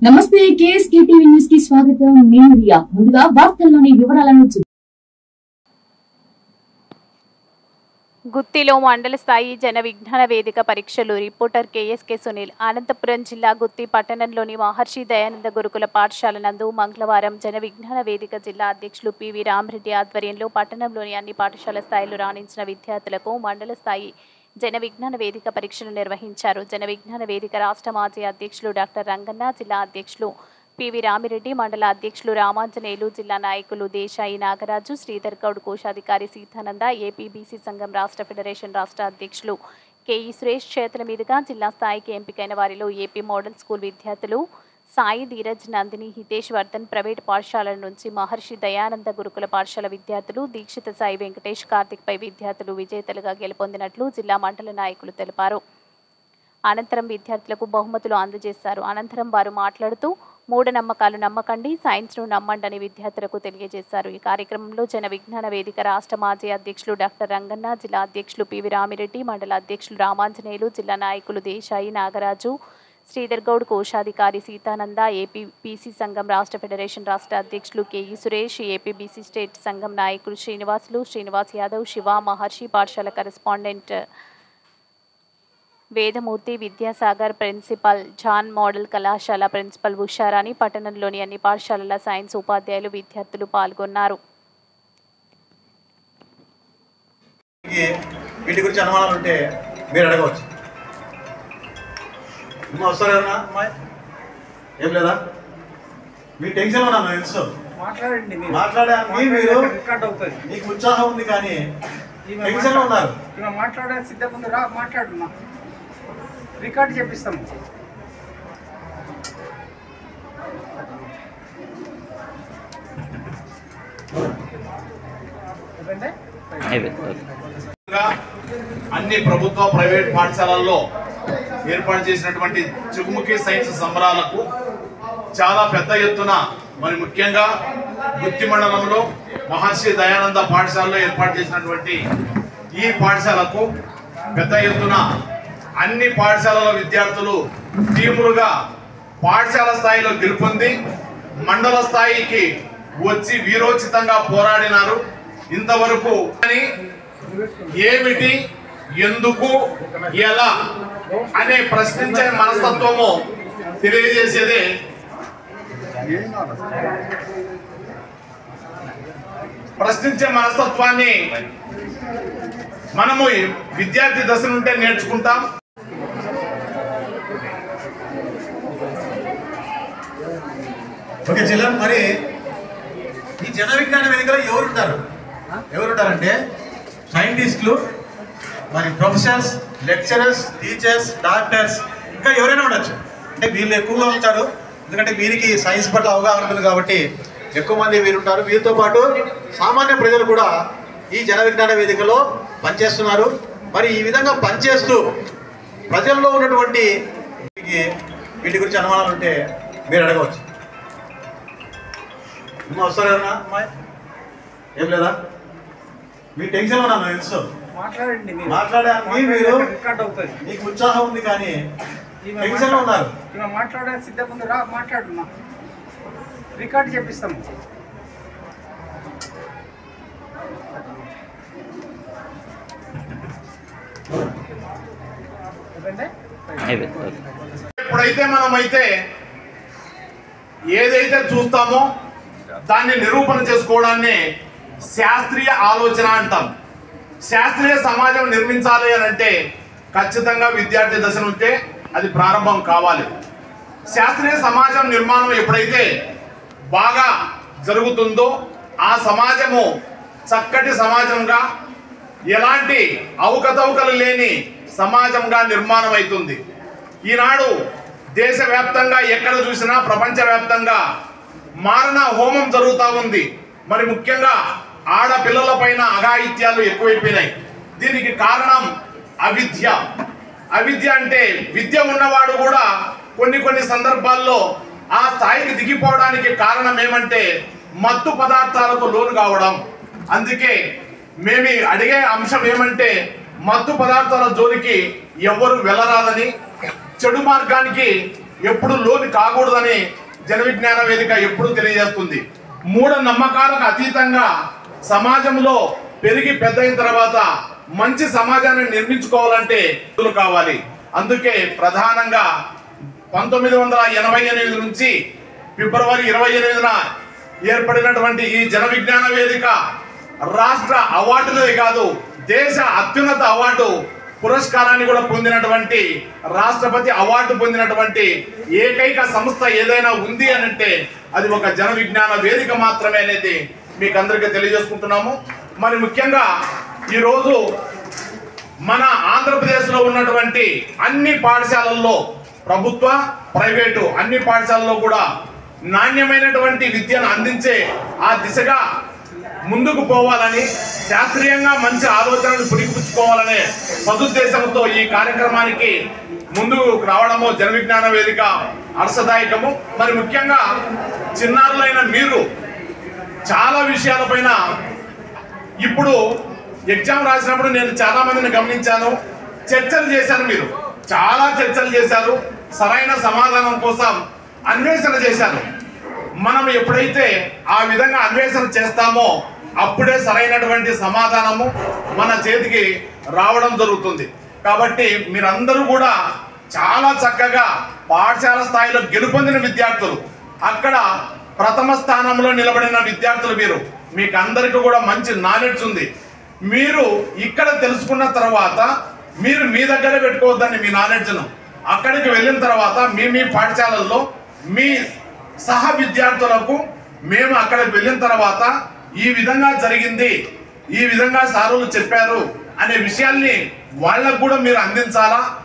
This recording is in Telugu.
నమస్తే కేఎస్కే టీవీ న్యూస్ కి స్వాగతం. నేను రియా. ముందుగా వార్తల్లోని వివరాలను గుత్తిలో మండల స్థాయి జన విజ్ఞాన వేదిక పరీక్షలు. Reporter KSK Sunil. అనంతపురం జిల్లా గుత్తి పట్టణంలోని మహర్షి దయానంద గురుకుల పాఠశాల నందు మంగళవారం జన విజ్ఞాన వేదిక జిల్లా అధ్యక్షులు పివి రామరెడ్డి ఆధ్వర్యంలో పట్టణంలోని అన్ని పాఠశాల స్థాయిలో రాణించిన విద్యార్థులకు మండల స్థాయి జన విజ్ఞాన వేదిక పరీక్షలు నిర్వహించారు. జన విజ్ఞాన వేదిక రాష్ట్ర మాజీ అధ్యక్షులు డాక్టర్ రంగన్న, జిల్లా అధ్యక్షులు పివి రామిరెడ్డి, మండల అధ్యక్షులు రామాంజనేయులు, జిల్లా నాయకులు దేశాయి నాగరాజు, శ్రీధర్ గౌడ్, కోశాధికారి సీతానంద, ఏపీబీసీ సంఘం రాష్ట్ర ఫెడరేషన్ రాష్ట్ర అధ్యక్షులు కేఈ సురేష్ చేతుల మీదుగా జిల్లా స్థాయికి ఎంపికైన వారిలో ఏపీ మోడల్ స్కూల్ విద్యార్థులు సాయి, ధీరజ్, నందిని, హితేష్ వర్ధన్ ప్రైవేట్ పాఠశాలల నుంచి, మహర్షి దయానంద గురుకుల పాఠశాల విద్యార్థులు దీక్షిత సాయి, వెంకటేష్, కార్తిక్ పై విద్యార్థులు విజేతలుగా గెలుపొందినట్లు జిల్లా మండల నాయకులు తెలిపారు. అనంతరం విద్యార్థులకు బహుమతులు అందజేశారు. అనంతరం వారు మాట్లాడుతూ మూఢనమ్మకాలు నమ్మకండి, సైన్స్ను నమ్మండి విద్యార్థులకు తెలియజేశారు. ఈ కార్యక్రమంలో జన విజ్ఞాన వేదిక రాష్ట్ర మాజీ అధ్యక్షులు డాక్టర్ రంగన్న, జిల్లా అధ్యక్షులు పివి రామిరెడ్డి, మండల అధ్యక్షులు రామాంజనేయులు, జిల్లా నాయకులు దేశాయి నాగరాజు, శ్రీధర్ గౌడ్, కోశాధికారి సీతానంద, ఏపీబీసీ సంఘం రాష్ట్ర ఫెడరేషన్ రాష్ట్ర అధ్యక్షులు కేఈ సురేష్, ఏపీబీసీ స్టేట్ సంఘం నాయకులు శ్రీనివాస్ యాదవ్, శివ, మహర్షి పాఠశాల correspondent Vedamurthy, Vidyasagar, principal John model కళాశాల ప్రిన్సిపల్ ఉషారాణి, పట్టణంలోని అన్ని పాఠశాలల సైన్స్ ఉపాధ్యాయులు, విద్యార్థులు పాల్గొన్నారు. వీటి గురించి అనుమానాలు ఉంటే మీరు అడగవచ్చు. వస్తారా అమ్మాయి? ఏం లేదా? మీ టెన్షన్ ఉన్నా తెలుసు, మాట్లాడడానికి మీరు మీకు ఉత్సాహం ఉంది కానీ టెన్షన్ లో ఉన్నారు. మాట్లాడే సిద్ధం ఉంది, రా మాట్లాడున్నా, రికార్డు చేపిస్తాము. అన్ని ప్రభుత్వ ప్రైవేట్ పాఠశాలల్లో ఏర్పాటు చేసినటువంటి త్రిముఖి సైన్స్ సంబరాలకు చాలా పెద్ద ఎత్తున, మరి ముఖ్యంగా గుత్తి మండలంలో మహర్షి దయానంద పాఠశాలలో ఏర్పాటు చేసినటువంటి ఈ పాఠశాలకు పెద్ద ఎత్తున అన్ని పాఠశాలల విద్యార్థులు తీవ్రంగా పాఠశాల స్థాయిలో గెలుపొంది మండల స్థాయికి వచ్చి వీరోచితంగా పోరాడినారు. ఇంతవరకు ఏమిటి, ఎందుకు, ఎలా అనే ప్రశ్నించే మనస్తత్వము తెలియజేసేదే ప్రశ్నించే మనస్తత్వాన్ని మనము విద్యార్థి దశ నుండే నేర్చుకుంటాం. ఓకే జిల్లా, మరి ఈ జన విజ్ఞాన వేదికలో ఎవరుంటారంటే సైంటిస్టులు, మరి ప్రొఫెసర్స్, లెక్చరర్స్, టీచర్స్, డాక్టర్స్, ఇంకా ఎవరైనా ఉండొచ్చు. అంటే వీళ్ళు ఎక్కువగా ఉంటారు, ఎందుకంటే వీరికి సైన్స్ పట్ల అవగాహన ఉంటుంది కాబట్టి ఎక్కువ మంది వీరుంటారు. వీరితో పాటు సామాన్య ప్రజలు కూడా ఈ జన విజ్ఞాన వేదికలో పనిచేస్తున్నారు. మరి ఈ విధంగా పనిచేస్తూ ప్రజల్లో ఉన్నటువంటి వీటి గురించి అనుమానాలు ఉంటే మీరు అడగవచ్చు. వస్తారా అమ్మాయి? ఏం లేదా? మీ టెన్షన్ ఉన్నా తెలుసు, మాట్లాడడానికి మీరు మీకు ఉత్సాహం ఉంది కానీ టెన్షన్ లో ఉన్నారు. మాట్లాడే సిద్ధం ఉంది, రా మాట్లాడున్నా, రికార్డు చేపిస్తాము. ఎప్పుడైతే మనమైతే ఏదైతే చూస్తామో దాన్ని నిరూపణ చేసుకోవడాన్ని శాస్త్రీయ ఆలోచన అంటాం. శాస్త్రీయ సమాజం నిర్మించాలి అని అంటే ఖచ్చితంగా విద్యార్థి దశ నుంచే అది ప్రారంభం కావాలి. శాస్త్రీయ సమాజం నిర్మాణం ఎప్పుడైతే బాగా జరుగుతుందో ఆ సమాజము చక్కటి సమాజంగా, ఎలాంటి అవకతవకలు లేని సమాజంగా నిర్మాణం అవుతుంది. ఈనాడు దేశవ్యాప్తంగా ఎక్కడ చూసినా ప్రపంచవ్యాప్తంగా మారణ హోమం జరుగుతూ ఉంది. మరి ముఖ్యంగా ఆడపిల్లల పైన అఘాయిత్యాలు ఎక్కువైపోయినాయి. దీనికి కారణం అవిద్య. అవిద్య అంటే విద్య ఉన్నవాడు కూడా కొన్ని సందర్భాల్లో ఆ స్థాయికి దిగిపోవడానికి కారణం ఏమంటే మత్తు పదార్థాలకు లోను కావడం. అందుకే మేము అడిగే అంశం ఏమంటే మత్తు పదార్థాల జోలికి ఎవరు వెళ్ళరాదని, చెడు మార్గానికి ఎప్పుడు లోని కాకూడదని జన విజ్ఞాన వేదిక ఎప్పుడు తెలియజేస్తుంది. మూఢనమ్మకాలకు అతీతంగా సమాజంలో పెరిగి పెద్ద అయిన తర్వాత మంచి సమాజాన్ని నిర్మించుకోవాలంటే కావాలి. అందుకే ప్రధానంగా 1988 నుంచి ఫిబ్రవరి 28న ఏర్పడినటువంటి ఈ జన విజ్ఞాన వేదిక రాష్ట్ర అవార్డులే కాదు, దేశ అత్యున్నత అవార్డు పురస్కారాన్ని కూడా పొందినటువంటి, రాష్ట్రపతి అవార్డు పొందినటువంటి ఏకైక సంస్థ ఏదైనా ఉంది అని అంటే అది ఒక జన విజ్ఞాన వేదిక మాత్రమే అనేది మీకు అందరికీ తెలియజేసుకుంటున్నాము. మరి ముఖ్యంగా ఈరోజు మన ఆంధ్రప్రదేశ్లో ఉన్నటువంటి అన్ని పాఠశాలల్లో, ప్రభుత్వ ప్రైవేటు అన్ని పాఠశాలల్లో కూడా నాణ్యమైనటువంటి విద్యను అందించే ఆ దిశగా ముందుకు పోవాలని, శాస్త్రీయంగా మంచి ఆలోచనలు పుడిపుచ్చుకోవాలనే సదుద్దేశంతో ఈ కార్యక్రమానికి ముందుకు రావడము జన విజ్ఞాన వేదిక హర్షదాయకము. మరి ముఖ్యంగా చిన్నారులైన మీరు చాలా విషయాలపైన ఇప్పుడు ఎగ్జామ్ రాసినప్పుడు నేను చాలా మందిని గమనించాను, చర్చలు చేశారు, మీరు చాలా చర్చలు చేశారు, సరైన సమాధానం కోసం అన్వేషణ చేశారు. మనం ఎప్పుడైతే ఆ విధంగా అన్వేషణ చేస్తామో అప్పుడే సరైనటువంటి సమాధానము మన చేతికి రావడం జరుగుతుంది. కాబట్టి మీరందరూ కూడా చాలా చక్కగా పాఠశాల స్థాయిలో గెలుపొందిన విద్యార్థులు, అక్కడ ప్రథమ స్థానంలో నిలబడిన విద్యార్థులు మీరు, మీకు అందరికీ కూడా మంచి నాలెడ్జ్ ఉంది. మీరు ఇక్కడ తెలుసుకున్న తర్వాత మీరు మీ దగ్గరే పెట్టుకోవద్దని మీ నాలెడ్జ్ను, అక్కడికి వెళ్ళిన తర్వాత మీ పాఠశాలల్లో మీ సహ విద్యార్థులకు మేము అక్కడికి వెళ్ళిన తర్వాత ఈ విధంగా జరిగింది, ఈ విధంగా సారులు చెప్పారు అనే విషయాల్ని వాళ్ళకు కూడా మీరు అందించాలా.